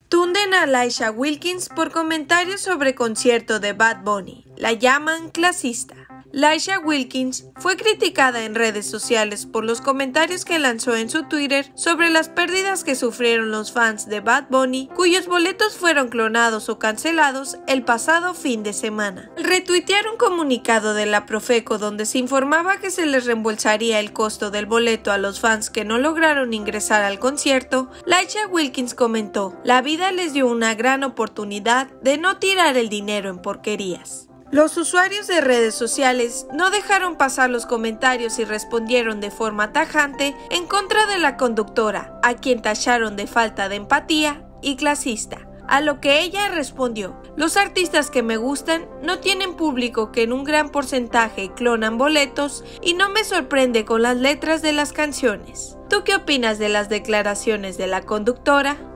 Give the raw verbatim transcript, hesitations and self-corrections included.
Tunden a Laisha Wilkins por comentarios sobre concierto de Bad Bunny. La llaman clasista. Laisha Wilkins fue criticada en redes sociales por los comentarios que lanzó en su Twitter sobre las pérdidas que sufrieron los fans de Bad Bunny, cuyos boletos fueron clonados o cancelados el pasado fin de semana. Al retuitear un comunicado de la Profeco donde se informaba que se les reembolsaría el costo del boleto a los fans que no lograron ingresar al concierto, Laisha Wilkins comentó: "La vida les dio una gran oportunidad de no tirar el dinero en porquerías". Los usuarios de redes sociales no dejaron pasar los comentarios y respondieron de forma tajante en contra de la conductora, a quien tacharon de falta de empatía y clasista. A lo que ella respondió: "Los artistas que me gustan no tienen público que en un gran porcentaje clonan boletos y no me sorprende con las letras de las canciones". ¿Tú qué opinas de las declaraciones de la conductora?